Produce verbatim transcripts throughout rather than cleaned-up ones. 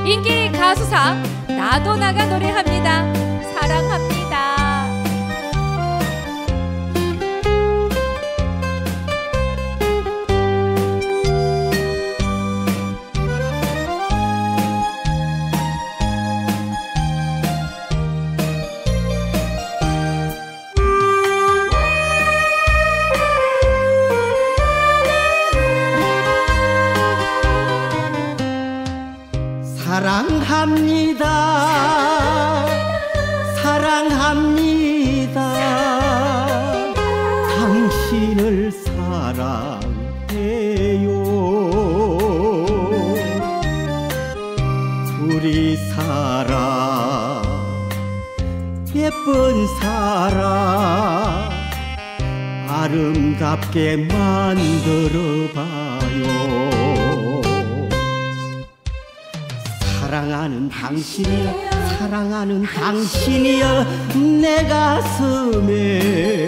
인기 가수상 나도 나가 노래합니다. 사랑합니다. 사랑합니다. 사랑합니다. 당신을 사랑해요. 둘이 살아 예쁜 사랑 아름답게 만들어봐요. 사랑하는 당신이여, 사랑하는 당신이여, 내 가슴에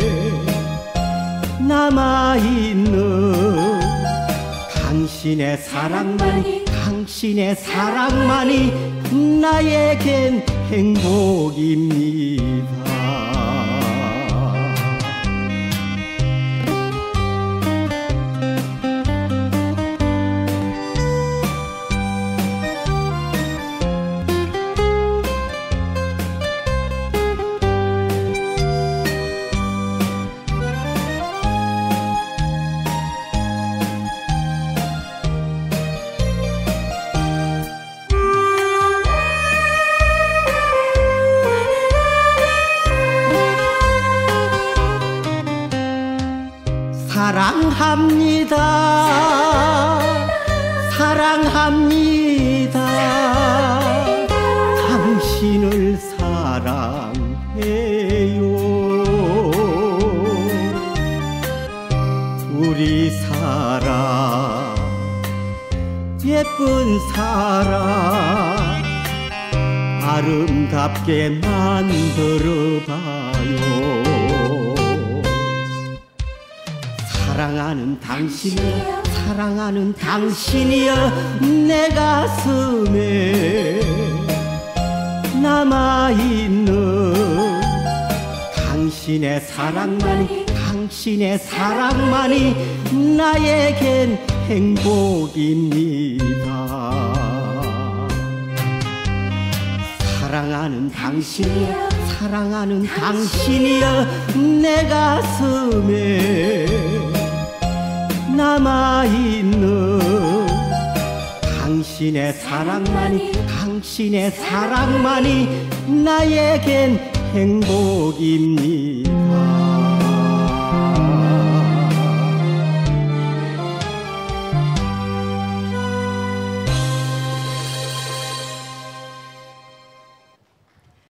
남아있는 당신의 사랑만이, 당신의 사랑만이 나에겐 행복입니다. 사랑합니다. 사랑합니다. 당신을 사랑해요. 둘이 살아 예쁜 사랑 아름답게 만들어봐요. 사랑하는 당신이여, 사랑하는 당신이여, 내 가슴에 남아있는 당신의 사랑만이, 당신의 사랑만이 나에겐 행복입니다. 사랑하는 당신이여, 사랑하는 당신이여, 내 가슴에 남아있는 당신의 사랑만이, 당신의 사랑만이 나에겐 행복입니다.